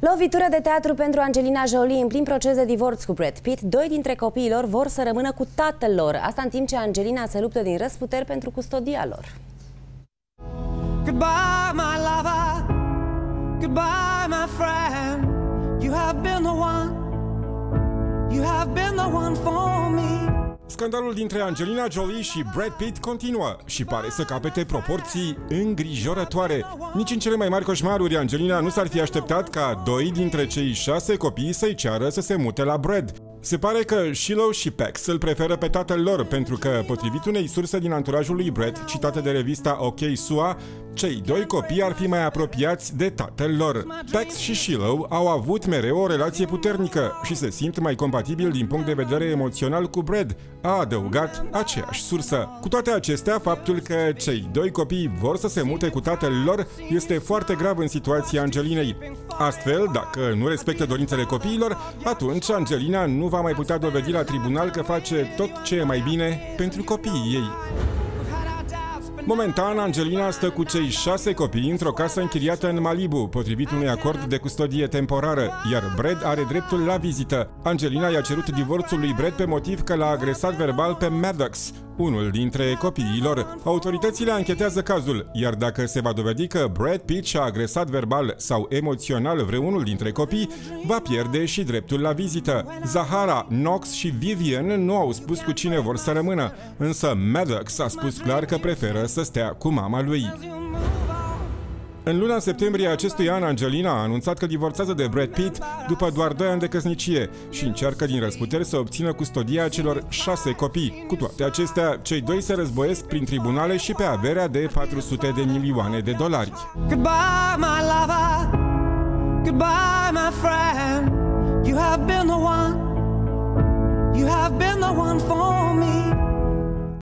Lovitură de teatru pentru Angelina Jolie în plin proces de divorț cu Brad Pitt. Doi dintre copiii lor vor să rămână cu tatăl lor. Asta în timp ce Angelina se luptă din răzputeri pentru custodia lor. Goodbye, my lover. Goodbye, my friend. You have been the one. You have been the one for me. Scandalul dintre Angelina Jolie și Brad Pitt continuă și pare să capete proporții îngrijorătoare. Nici în cele mai mari coșmaruri Angelina nu s-ar fi așteptat ca doi dintre cei 6 copii să-i ceară să se mute la Brad. Se pare că Shiloh și Pax îl preferă pe tatăl lor pentru că, potrivit unei surse din anturajul lui Brad, citate de revista OK SUA, cei doi copii ar fi mai apropiați de tatăl lor. Pax și Shiloh au avut mereu o relație puternică și se simt mai compatibili din punct de vedere emoțional cu Brad, a adăugat aceeași sursă. Cu toate acestea, faptul că cei doi copii vor să se mute cu tatăl lor este foarte grav în situația Angelinei. Astfel, dacă nu respectă dorințele copiilor, atunci Angelina nu va mai putea dovedi la tribunal că face tot ce e mai bine pentru copiii ei. Momentan, Angelina stă cu cei 6 copii într-o casă închiriată în Malibu, potrivit unui acord de custodie temporară, iar Brad are dreptul la vizită. Angelina i-a cerut divorțul lui Brad pe motiv că l-a agresat verbal pe Maddox, unul dintre copiii lor. Autoritățile anchetează cazul, iar dacă se va dovedi că Brad Pitt și-a agresat verbal sau emoțional vreunul dintre copii, va pierde și dreptul la vizită. Zahara, Knox și Vivian nu au spus cu cine vor să rămână, însă Maddox a spus clar că preferă să stea cu mama lui. În luna septembrie acestui an, Angelina a anunțat că divorțează de Brad Pitt după doar 2 ani de căsnicie și încearcă din răzputeri să obțină custodia celor 6 copii. Cu toate acestea, cei doi se războiesc prin tribunale și pe averea de 400 de milioane de dolari. Goodbye, my lover. Goodbye, my friend. You have been the one. You have been the one for